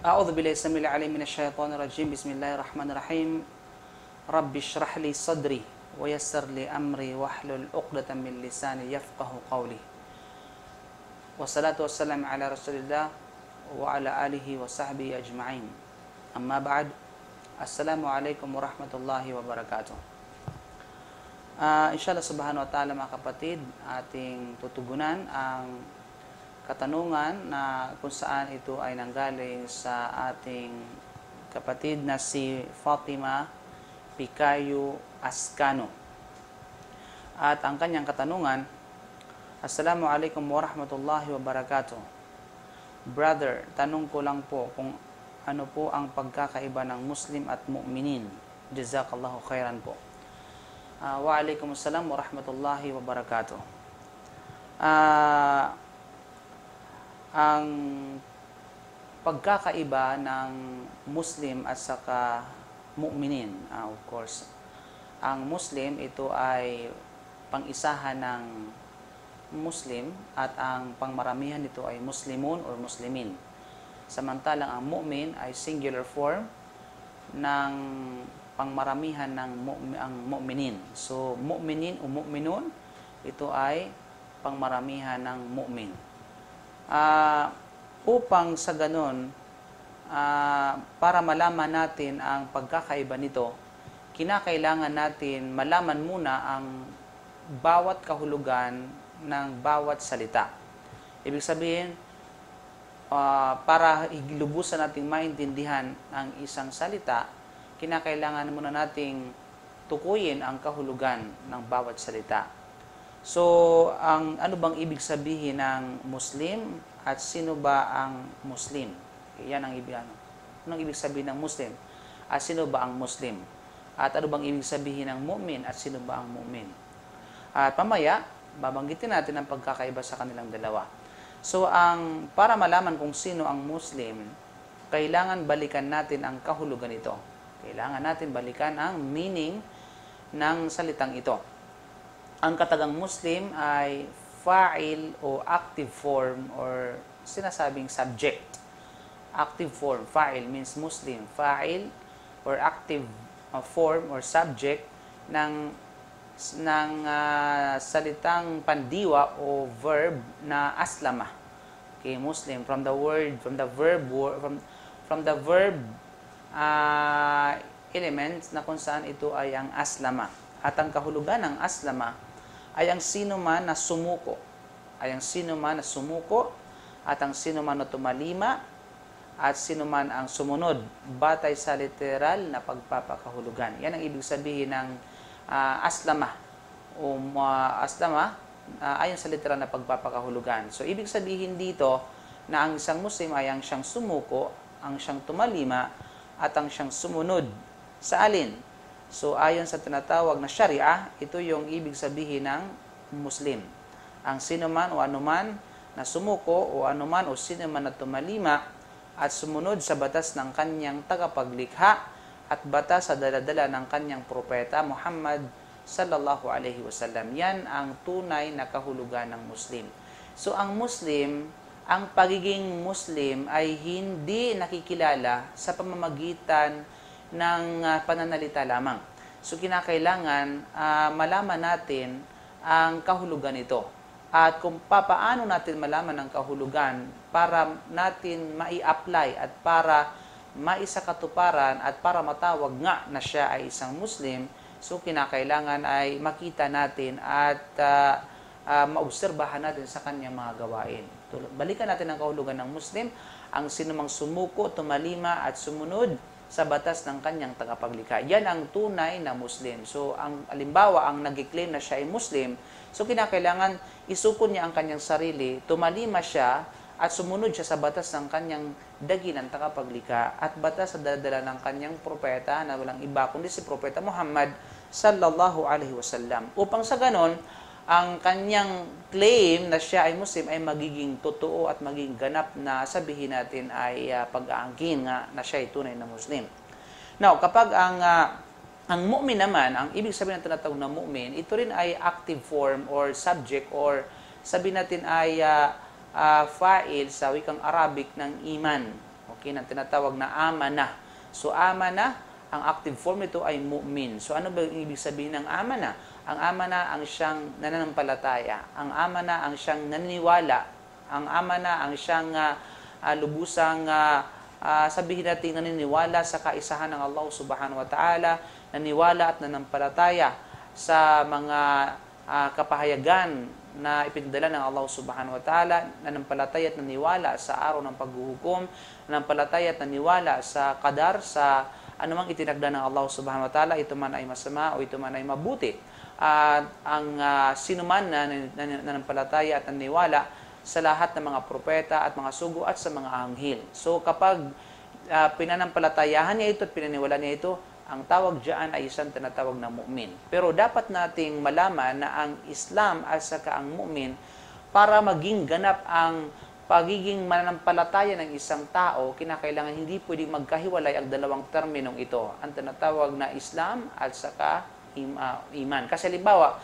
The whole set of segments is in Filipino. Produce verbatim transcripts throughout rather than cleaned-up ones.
A'udzu billahi samil alim minasyaitonir rajim. Bismillahirrahmanirrahim. Rabbi shrah li sadri wa yassir li amri wahlul 'uqdatam min lisani yafqahu qawli. Wassalatu wassalamu ala Rasulillah wa ala alihi wa sahbihi ajma'in. Amma ba'd. Assalamu alaikum warahmatullahi wabarakatuh. Uh, inshallah subhanahu wa ta'ala mga kapatid, ating tutugunan ang katanungan na kung saan ito ay nanggaling sa ating kapatid na si Fatima Picayo Ascano. At ang kanyang katanungan, Assalamu alaikum warahmatullahi wabarakatuh. Brother, tanong ko lang po kung ano po ang pagkakaiba ng Muslim at mu'minin. Jazakallahu khairan po. Uh, wa alaikumussalam warahmatullahi wabarakatuh. Uh, ang pagkakaiba ng Muslim at saka mu'minin, uh, of course, ang Muslim ito ay pang-isahan ng Muslim at ang pangmaramihan nito ay Muslimun or Muslimin. Samantalang ang mu'min ay singular form ng pangmaramihan ng mu'min, ang mu'minin. So, mu'minin o mu'minun, ito ay pangmaramihan ng mu'min. Uh, upang sa ganun, uh, para malaman natin ang pagkakaiba nito, kinakailangan natin malaman muna ang bawat kahulugan ng bawat salita. Ibig sabihin, uh, para lubusan nating maintindihan ang isang salita, kinakailangan muna nating tukuyin ang kahulugan ng bawat salita. So, ang ano bang ibig sabihin ng Muslim at sino ba ang Muslim? Yan ang ibig ano. Anong ibig sabihin ng Muslim? At sino ba ang Muslim? At ano bang ibig sabihin ng mu'min at sino ba ang mu'min? At pamaya, babanggitin natin ang pagkakaiba sa kanilang dalawa. So, ang para malaman kung sino ang Muslim, kailangan balikan natin ang kahulugan ito. Kailangan natin balikan ang meaning ng salitang ito. Ang katagang Muslim ay fa'il o active form or sinasabing subject. Active form, fa'il means Muslim. Fa'il or active uh, form or subject ng ng uh, salitang pandiwa o verb na aslama. Okay, Muslim from the word from the verb from from the verb uh, elements na kung saan ito ay ang aslama. At ang kahulugan ng aslama ay ang sino man na sumuko. Ay ang sino man na sumuko at ang sino man na tumalima at sino man ang sumunod batay sa literal na pagpapakahulugan. Yan ang ibig sabihin ng uh, aslama o uh, aslama uh, ayon sa literal na pagpapakahulugan. So, ibig sabihin dito na ang isang Muslim ay ang siyang sumuko, ang siyang tumalima at ang siyang sumunod sa alin? So, ayon sa tinatawag na Sharia, ito yung ibig sabihin ng Muslim. Ang sino man o anuman na sumuko o anuman o sino man na tumalima at sumunod sa batas ng kanyang tagapaglikha at batas sa daladala ng kanyang propeta Muhammad sallallahu alaihi wasallam. Yan ang tunay na kahulugan ng Muslim. So, ang Muslim, ang pagiging Muslim ay hindi nakikilala sa pamamagitan ng uh, pananalita lamang. So, kinakailangan uh, malaman natin ang kahulugan nito. At kung papaano natin malaman ang kahulugan para natin mai-apply at para maisakatuparan at para matawag nga na siya ay isang Muslim, so kinakailangan ay makita natin at uh, uh, maobserbahan natin sa kanyang mga gawain. Balikan natin ang kahulugan ng Muslim, ang sinumang sumuko, tumalima at sumunod sa batas ng kanyang tagapaglikha. Yan ang tunay na Muslim. So, ang alimbawa, ang nag-claim na siya ay Muslim, so kinakailangan isuko niya ang kanyang sarili, tumalima siya at sumunod siya sa batas ng kanyang daginang tagapaglikha at batas sa daladala ng kanyang propeta na walang iba kundi si Propeta Muhammad sallallahu alaihi wasallam. Upang sa ganon, ang kanyang claim na siya ay Muslim ay magiging totoo at magiging ganap na sabihin natin ay uh, pag-aangkin nga na siya ay tunay na Muslim. Now, kapag ang uh, ang mu'min naman, ang ibig sabihin ng tinatawag na mu'min, ito rin ay active form or subject or sabihin natin ay uh, uh, fa'il sa wikang Arabic ng iman. Okay? akin ang tinatawag na amanah. So amanah, ang active form nito ay mu'min. So ano ba yung ibig sabihin ng amanah? Ang amanah ang siyang nananampalataya. Ang amanah ang siyang naniniwala. Ang amanah ang siyang uh, uh, lubusang uh, uh, sabihin natin naniniwala sa kaisahan ng Allah subhanahu wa ta'ala, naniniwala at nanampalataya sa mga uh, kapahayagan na ipinadala ng Allah subhanahu wa ta'ala, nanampalataya at naniwala sa araw ng paghuhukom, nanampalataya at naniwala sa qadar, sa anumang itinagda ng Allah subhanahu wa ta'ala, ito man ay masama o ito man ay mabuti. At uh, ang uh, sino man na nanampalataya at naniwala sa lahat ng mga propeta at mga sugo at sa mga anghel. So kapag uh, pinanampalatayahan niya ito at pinaniwala niya ito, ang tawag diyan ay isang tinatawag na mu'min. Pero dapat nating malaman na ang Islam at saka ang mu'min, para maging ganap ang pagiging mananampalataya ng isang tao, kinakailangan hindi pwedeng magkahiwalay ang dalawang terminong ito. Ang tinatawag na Islam at saka iman. Kasi halimbawa,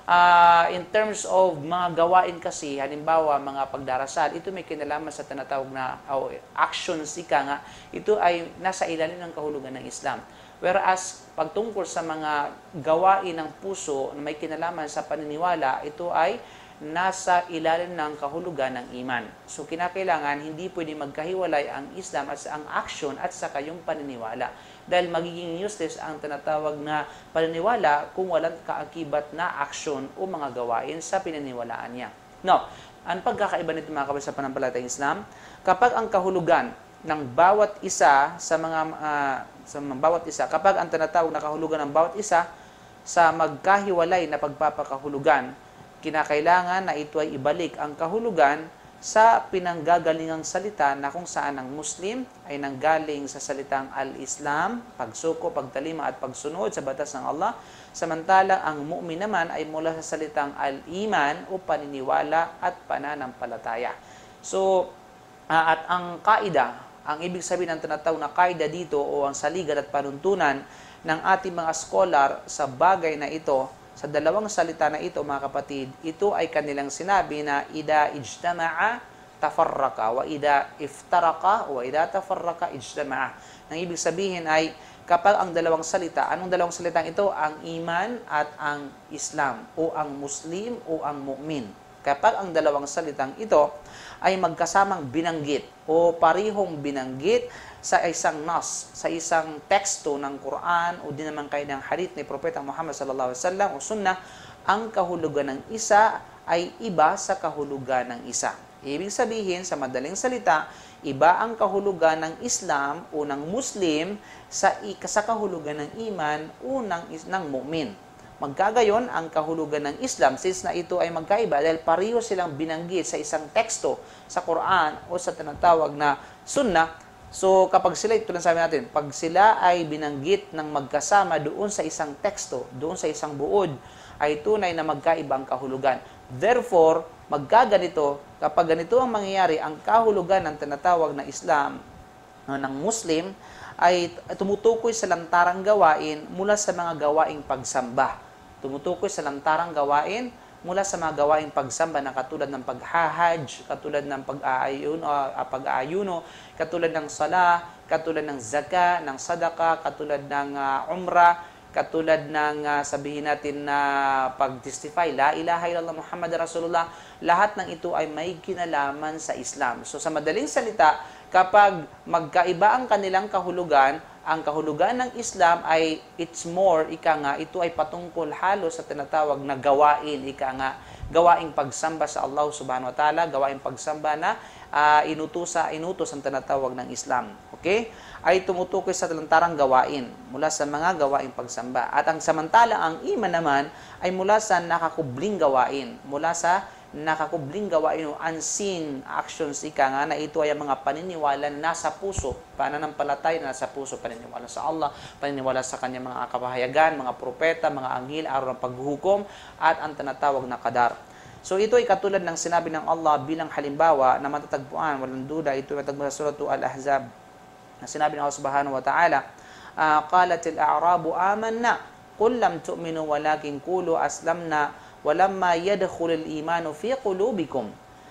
uh, in terms of mga gawain kasi, halimbawa mga pagdarasal, ito may kinalaman sa tinatawag na oh, actions, ika nga, ito ay nasa ilalim ng kahulugan ng Islam. Whereas, pagtungkol sa mga gawain ng puso na may kinalaman sa paniniwala, ito ay nasa ilalim ng kahulugan ng iman. So, kinakailangan, hindi pwede magkahiwalay ang Islam at ang action at saka yung paniniwala. Dahil magiging useless ang tinatawag na paniniwala kung walang kaakibat na action o mga gawain sa pinaniwalaan niya. Now, ang pagkakaiba nito mga kapatid sa panampalatayang Islam, kapag ang kahulugan ng bawat isa sa mga uh, sa mga bawat isa, kapag ang tinatawag na kahulugan ng bawat isa sa magkahiwalay na pagpapakahulugan, kinakailangan na ito ay ibalik ang kahulugan sa pinanggagalingang salita na kung saan ang Muslim ay nanggaling sa salitang al-Islam, pagsuko, pagtalima at pagsunod sa batas ng Allah, samantalang ang mu'min naman ay mula sa salitang al-iman o paniniwala at pananampalataya. So, uh, at ang kaida, ang ibig sabihin ng tinatawag na kaida dito o ang saligan at panuntunan ng ating mga scholar sa bagay na ito, sa dalawang salita na ito, mga kapatid, ito ay kanilang sinabi na ida ijtama'a tafarraka wa ida iftaraka wa ida tafarraka ijtama'a. Ang ibig sabihin ay kapag ang dalawang salita, anong dalawang salitang ito? Ang iman at ang Islam o ang Muslim o ang mu'min. Kapag ang dalawang salitang ito ay magkasamang binanggit o parihong binanggit sa isang nas, sa isang teksto ng Quran o din naman kayo ng hadith ni Propeta Muhammad sallallahu alaihi wasallam o sunnah, ang kahulugan ng isa ay iba sa kahulugan ng isa. Ibig sabihin, sa madaling salita, iba ang kahulugan ng Islam o ng Muslim sa, sa kahulugan ng iman o ng, ng mu'min. Magkagayon ang kahulugan ng Islam, since na ito ay magkaiba dahil pareho silang binanggit sa isang teksto sa Quran o sa tinatawag na sunnah. So, kapag sila, ito lang sabi natin, pag sila ay binanggit ng magkasama doon sa isang teksto, doon sa isang buod, ay tunay na magkaibang kahulugan. Therefore, magkaganito, kapag ganito ang mangyayari, ang kahulugan ng tinatawag na Islam, uh, ng Muslim, ay tumutukoy sa lantarang gawain mula sa mga gawaing pagsamba. Tumutukoy sa lantarang gawain mula sa mga gawaing pagsamba na katulad ng paghahaj, katulad ng pag-aayuno, uh, pag-aayuno, katulad ng sala, katulad ng zaka, ng sadaka, katulad ng uh, umrah, katulad ng uh, sabihin natin na pag-testify, la ilaha illallah Muhammad Rasulullah, lahat ng ito ay may kinalaman sa Islam. So sa madaling salita, kapag magkaiba ang kanilang kahulugan, ang kahulugan ng Islam ay it's more, ika nga, ito ay patungkol halos sa tinatawag na gawain, ika nga, gawaing pagsamba sa Allah subhanahu wa ta'ala, gawaing pagsamba na uh, inutusa, inutos ang tinatawag ng Islam. Okay? Ay tumutukoy sa lantarang gawain mula sa mga gawaing pagsamba. At ang samantala, ang iman naman ay mula sa nakakubling gawain, mula sa nakakubling gawain o unseen actions, ika nga, na ito ay mga paniniwala na nasa puso, pananampalataya na nasa puso, paniniwala sa Allah, paniniwala sa kanyang mga kapahayagan, mga propeta, mga anghel, araw ng paghuhukom, at ang tinatawag na qadar. So ito ay katulad ng sinabi ng Allah bilang halimbawa na matatagpuan, walang duda, ito ay matagpuan sa surah Al-Ahzab, na sinabi ng Allah subhanahu wa ta'ala, qalatil a'rabu amanna, qul lam tu'minu walakin qulu aslamna, walamma yadkhulul imanu fi qulubikum.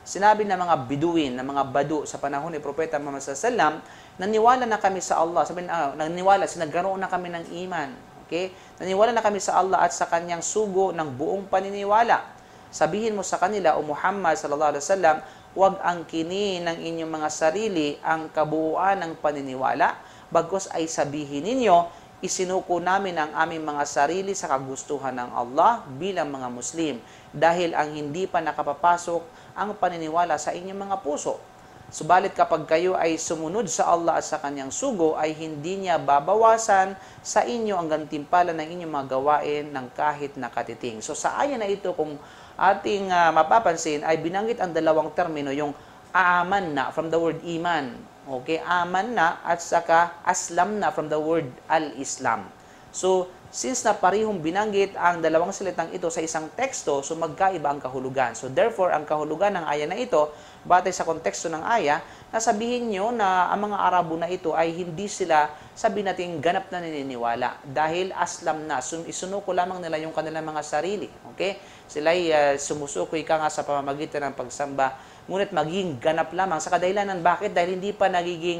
sinabi ng mga Biduin, ng mga Badu sa panahon ni Propeta Muhammad sallallahu alaihi wasallam, naniwala na kami sa Allah. Sabi na, naniwala, sinagkaroon na kami ng iman. Okay? Naniwala na kami sa Allah at sa kanyang sugo ng buong paniniwala. Sabihin mo sa kanila, O Muhammad sallallahu alaihi wasallam, huwag angkinin ng inyong mga sarili ang kabuuan ng paniniwala, bagkus ay sabihin ninyo, isinuko namin ang aming mga sarili sa kagustuhan ng Allah bilang mga Muslim dahil ang hindi pa nakapapasok ang paniniwala sa inyong mga puso. Subalit kapag kayo ay sumunod sa Allah at sa kanyang sugo, ay hindi niya babawasan sa inyo ang gantimpala ng inyong mga gawain ng kahit nakatiting. So sa aya na ito, kung ating uh, mapapansin, ay binanggit ang dalawang termino, yung aaman na from the word iman. Okay, aman na at saka aslam na from the word al-Islam. So, since na parihong binanggit ang dalawang salitang ito sa isang teksto, so magkaiba ang kahulugan. So, therefore, ang kahulugan ng aya na ito, batay sa konteksto ng aya, nasabihin nyo na ang mga Arabo na ito ay hindi sila, sabi natin, ganap na naniniwala. Dahil aslam na, isunuko lamang nila yung kanilang mga sarili. Okay? Sila ay uh, sumusuko ika nga sa pamamagitan ng pagsamba, ngunit maging ganap lamang sa kadahilanan. Bakit? Dahil hindi pa nagiging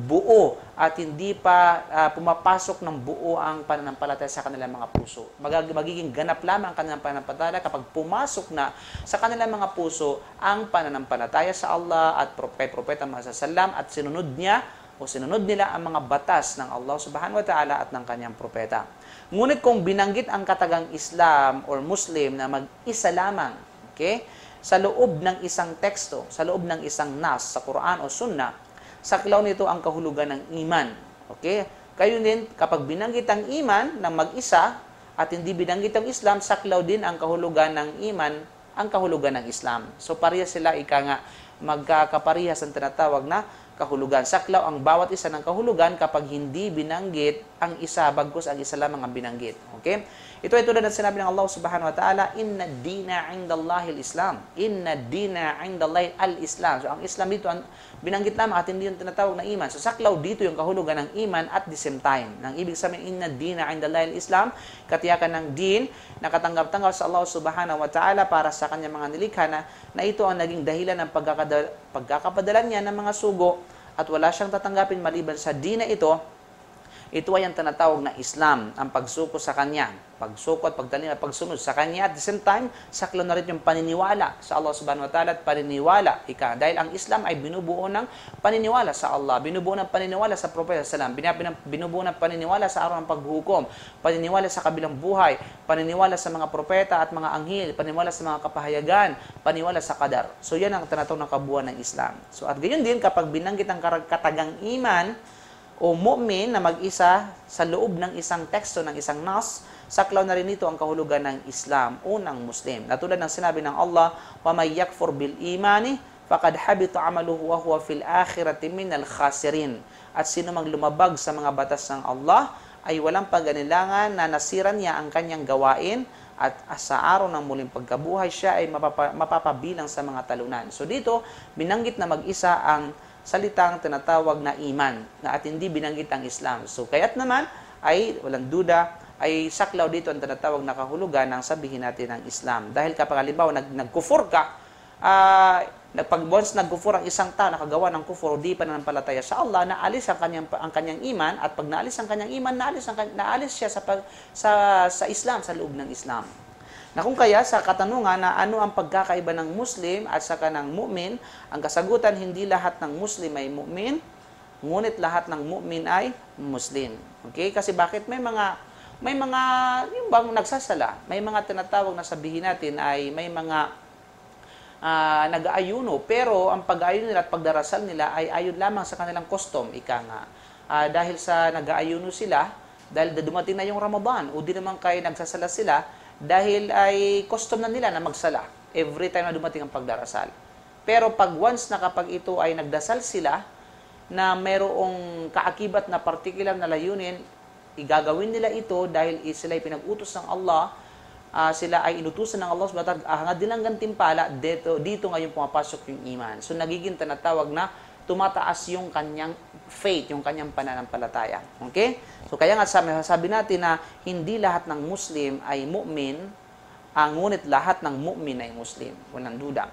buo at hindi pa uh, pumapasok ng buo ang pananampalataya sa kanilang mga puso. Mag- magiging ganap lamang ang kanilang pananampalataya kapag pumasok na sa kanilang mga puso ang pananampalataya sa Allah at kay Propeta Muhammad sallallahu alaihi wasallam at sinunod niya o sinunod nila ang mga batas ng Allah subhanahu wa ta'ala at ng kanyang propeta. Ngunit kung binanggit ang katagang Islam or Muslim na mag-isa lamang, okay, sa loob ng isang teksto, sa loob ng isang nas, sa Quran o Sunnah, saklaw nito ang kahulugan ng iman. Okay? Kayo din, kapag binanggit ang iman ng mag-isa at hindi binanggit ang Islam, saklaw din ang kahulugan ng iman, ang kahulugan ng Islam. So, parehas sila, ika nga, magkakaparehas ang tinatawag na kahulugan. Saklaw ang bawat isa ng kahulugan kapag hindi binanggit ang isa, bagkus ang isa lamang ang binanggit. Okay? Ito ay tulad ng sinabi ng Allah subhanahu wa ta'ala, Inna dina indallahi al-Islam. Inna dina indallahi al-Islam. So, ang Islam dito, ang binanggit lamang at hindi yung tinatawag na iman. So, saklaw dito yung kahulugan ng iman at the same time. Nang ibig sabihin, Inna dina indallahi al-Islam, katiyakan ng din, nakatanggap-tanggap sa Allah subhanahu wa ta'ala para sa kanyang mga nilikha na, na ito ang naging dahilan ng pagkakadal, pagkakapadala niya ng mga sugo at wala siyang tatanggapin maliban sa din na ito. Ito ay ang tinatawag na Islam, ang pagsuko sa Kanya, pagsuko at pagdaling at pagsunod sa Kanya. At the same time, saklo na rin yung paniniwala sa Allah subhanahu wa ta'ala at paniniwala. Ika, dahil ang Islam ay binubuo ng paniniwala sa Allah, binubuo ng paniniwala sa Propeta sallallahu alaihi wasallam, binubuo ng paniniwala sa araw ng paghukom, paniniwala sa kabilang buhay, paniniwala sa mga propeta at mga anghel, paniniwala sa mga kapahayagan, paniniwala sa qadar. So yan ang tinatawag na kabuuan ng Islam. So at gayon din, kapag binanggit ang katagang iman, o mu'min na mag-isa sa loob ng isang teksto, ng isang nas, saklaw na rin ito ang kahulugan ng Islam o ng Muslim. Natulad ng sinabi ng Allah, وَمَنْ يَكْفُرْ بِالْإِيمَانِ فَقَدْ حَبِطَ عَمَلُهُ وَهُوَ فِي الْآخِرَةِ مِنَ الْخَاسِرِينَ. At sino mang lumabag sa mga batas ng Allah, ay walang pagganilangan na nasira niya ang kanyang gawain at sa araw ng muling pagkabuhay, siya ay mapapa, mapapabilang sa mga talunan. So dito, binanggit na mag-isa ang salitang tinatawag na iman na at hindi binanggit ang Islam. So, kaya't naman ay walang duda ay saklaw dito ang tinatawag na kahulugan ng sabihin natin ng Islam. Dahil kapag halimbawa nag nagkufur ka, uh, pag once nagkufur ang isang tao, nakagawa ng kufur, di pa nananampalataya sa Allah, naalis ang kanyang ang kanyang iman at pag naalis ang kanyang iman, naalis ang naalis siya sa pag, sa sa Islam, sa loob ng Islam. Na kung kaya sa katanungan na ano ang pagkakaiba ng Muslim at saka ng mu'min, ang kasagutan, hindi lahat ng Muslim ay mu'min, ngunit lahat ng mu'min ay Muslim. Okay? Kasi bakit may mga may mga yung bang nagsasala, may mga tinatawag na sabihin natin ay may mga uh, nag-aayuno, pero ang pag-aayuno nila at pagdarasal nila ay ayon lamang sa kanilang custom, ika nga. Uh, dahil sa nag-aayuno sila, dahil dumating na yung Ramadan, o di naman kayo nagsasala sila, dahil ay custom na nila na magsala every time na dumating ang pagdarasal. Pero pag once na kapag ito ay nagdasal sila na mayroong kaakibat na particular na layunin, igagawin nila ito dahil sila ay pinag-utos ng Allah, uh, sila ay inutusan ng Allah subhanahu wa ta'ala, hangad din ang gantimpala, dito, dito ngayon pumapasok yung iman. So nagiging tinatawag na tumataas yung kanyang faith, yung kanyang pananampalataya. Okay? So kaya nga sabi, sabi natin na hindi lahat ng Muslim ay mu'min, ang ngunit lahat ng mu'min ay Muslim. Walang duda.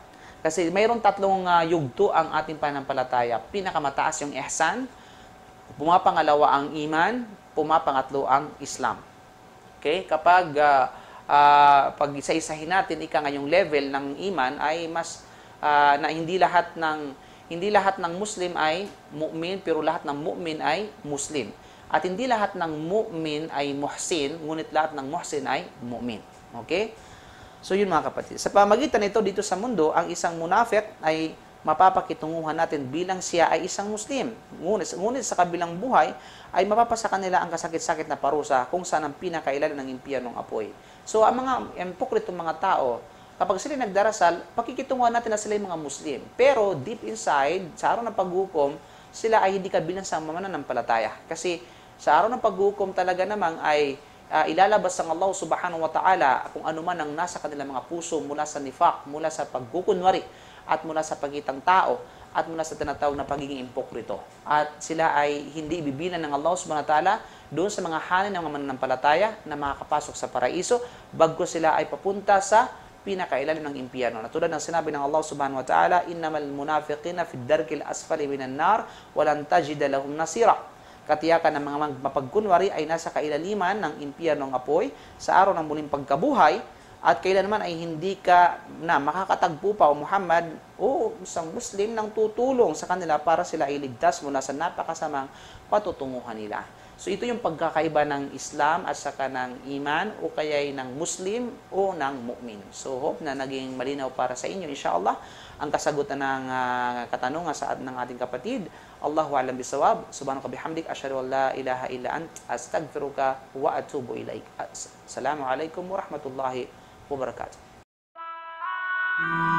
Kasi mayroong tatlong uh, yugto ang ating pananampalataya. Pinakamataas yung ihsan, pumapangalawa ang iman, pumapangatlo ang Islam. Okay? Kapag uh, uh, pag isa-isahin natin ika ngayong level ng iman ay mas uh, na hindi lahat ng hindi lahat ng Muslim ay mu'min, pero lahat ng mu'min ay Muslim. At hindi lahat ng mu'min ay muhsin, ngunit lahat ng muhsin ay mu'min. Okay? So yun mga kapatid. Sa pamagitan nito dito sa mundo, ang isang munafik ay mapapakitunguhan natin bilang siya ay isang Muslim. Ngunit, ngunit sa kabilang buhay ay mapapasa kanila ang kasakit-sakit na parusa kung saan ang pinakailalim ng impyernong apoy. So ang mga empokritong mga tao, kapag sila nagdarasal, pakikitunguhan natin na sila yung mga Muslim. Pero deep inside, sa araw ng paghukom, sila ay hindi kabilang sa mananampalataya. Kasi sa araw ng paghukom talaga namang ay Uh, ilalabas ng Allah subhanahu wa ta'ala kung ano man ang nasa kanilang mga puso mula sa nifaq, mula sa pagkukunwari, at mula sa pagitang tao, at mula sa tinatawag na pagiging impokrito. At sila ay hindi ibibilan ng Allah subhanahu wa ta'ala doon sa mga hanin ng mga mananampalataya na makakapasok sa paraiso, bago sila ay papunta sa pinakailalim ng impyerno. Na tulad ng sinabi ng Allah subhanahu wa ta'ala, innamal munafiqina fid darkil asfali minan nar, walan tajida lahum nasira. Katiyakan ng mga mapagkunwari ay nasa kailaliman ng impyernong apoy sa araw ng muling pagkabuhay, at kailanman ay hindi ka na makakatagpo pa o Muhammad o isang Muslim ng tutulong sa kanila para sila iligtas mula sa napakasamang patutunguhan nila. So ito yung pagkakaiba ng Islam at saka ng iman o kaya ng Muslim o ng mu'min. So hope na naging malinaw para sa inyo inshallah ang kasagutan ng uh, katanungan sa ng ating kapatid. Allahu a'lam bisawab. Subhanaka bihamdik asyhadu an la ilaha illa ant astaghfiruka wa atubu ilaik. Assalamu alaikum warahmatullahi wabarakatuh.